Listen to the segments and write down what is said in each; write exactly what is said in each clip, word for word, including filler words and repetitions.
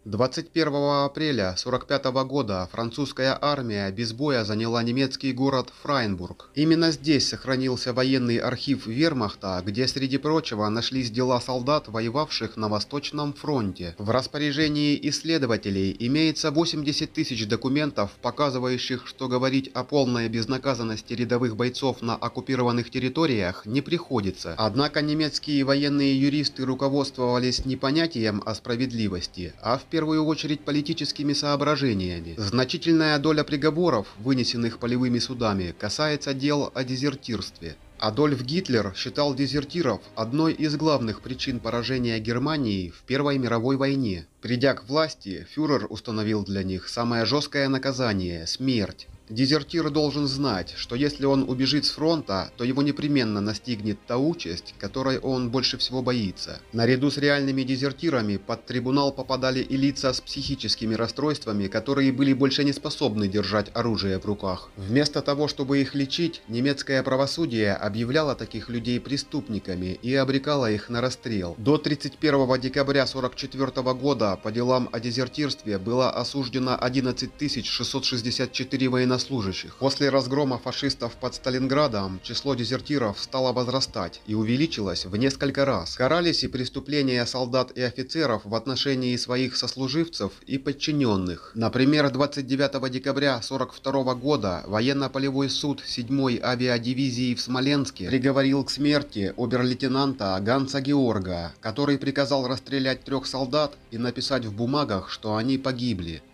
двадцать первого апреля сорок пятого года французская армия без боя заняла немецкий город Фрайнбург. Именно здесь сохранился военный архив вермахта, где среди прочего нашлись дела солдат, воевавших на Восточном фронте. В распоряжении исследователей имеется восемьдесят тысяч документов, показывающих, что говорить о полной безнаказанности рядовых бойцов на оккупированных территориях не приходится. Однако немецкие военные юристы руководствовались не понятием о справедливости, а в В первую очередь политическими соображениями. Значительная доля приговоров, вынесенных полевыми судами, касается дел о дезертирстве. Адольф Гитлер считал дезертиров одной из главных причин поражения Германии в Первой мировой войне. Придя к власти, фюрер установил для них самое жесткое наказание – смерть. Дезертир должен знать, что если он убежит с фронта, то его непременно настигнет та участь, которой он больше всего боится. Наряду с реальными дезертирами под трибунал попадали и лица с психическими расстройствами, которые были больше не способны держать оружие в руках. Вместо того, чтобы их лечить, немецкое правосудие объявляло таких людей преступниками и обрекало их на расстрел. До тридцать первого декабря сорок четвёртого года по делам о дезертирстве было осуждено одиннадцать тысяч шестьсот шестьдесят четыре военнослужащих. После разгрома фашистов под Сталинградом число дезертиров стало возрастать и увеличилось в несколько раз. Карались и преступления солдат и офицеров в отношении своих сослуживцев и подчиненных. Например, двадцать девятого декабря сорок второго года военно-полевой суд седьмой авиадивизии в Смоленске приговорил к смерти обер-лейтенанта Ганса Георга, который приказал расстрелять трех солдат и написать в бумагах, что они погибли.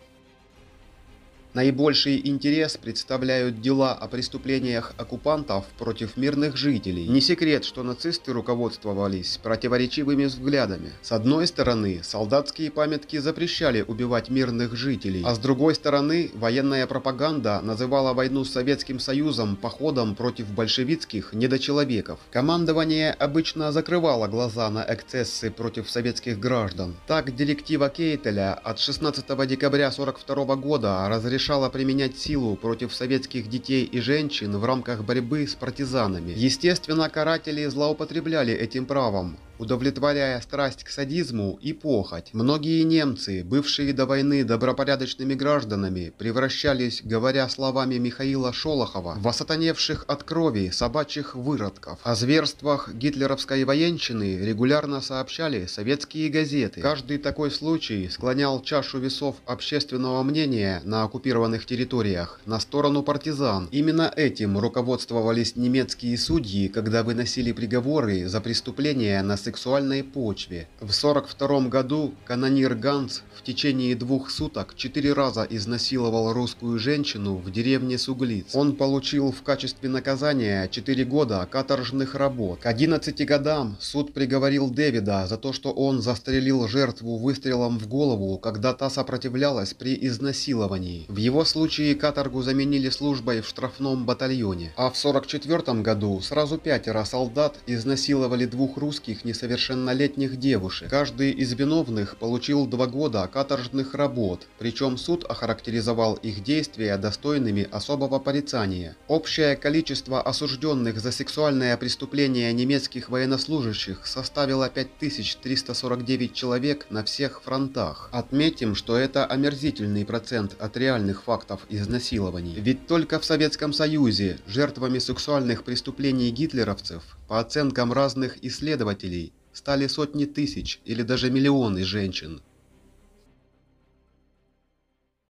Наибольший интерес представляют дела о преступлениях оккупантов против мирных жителей. Не секрет, что нацисты руководствовались противоречивыми взглядами. С одной стороны, солдатские памятки запрещали убивать мирных жителей, а с другой стороны, военная пропаганда называла войну с Советским Союзом походом против большевистских недочеловеков. Командование обычно закрывало глаза на эксцессы против советских граждан. Так, директива Кейтеля от шестнадцатого декабря сорок второго года разрешила решала применять силу против советских детей и женщин в рамках борьбы с партизанами. Естественно, каратели злоупотребляли этим правом, удовлетворяя страсть к садизму и похоть. Многие немцы, бывшие до войны добропорядочными гражданами, превращались, говоря словами Михаила Шолохова, в осатаневших от крови собачьих выродков. О зверствах гитлеровской военщины регулярно сообщали советские газеты. Каждый такой случай склонял чашу весов общественного мнения на оккупированных территориях на сторону партизан. Именно этим руководствовались немецкие судьи, когда выносили приговоры за преступления на сексуальной почве. В сорок втором году канонир Ганс в течение двух суток четыре раза изнасиловал русскую женщину в деревне Суглиц. Он получил в качестве наказания четыре года каторжных работ. К одиннадцати годам суд приговорил Дэвида за то, что он застрелил жертву выстрелом в голову, когда та сопротивлялась при изнасиловании. В его случае каторгу заменили службой в штрафном батальоне. А в сорок четвёртом году сразу пятеро солдат изнасиловали двух русских несовершеннолетних девушек. Каждый из виновных получил два года каторжных работ, причем суд охарактеризовал их действия достойными особого порицания. Общее количество осужденных за сексуальное преступление немецких военнослужащих составило пять тысяч триста сорок девять человек на всех фронтах. Отметим, что это омерзительный процент от реальных фактов изнасилований. Ведь только в Советском Союзе жертвами сексуальных преступлений гитлеровцев, по оценкам разных исследователей, стали сотни тысяч или даже миллионы женщин.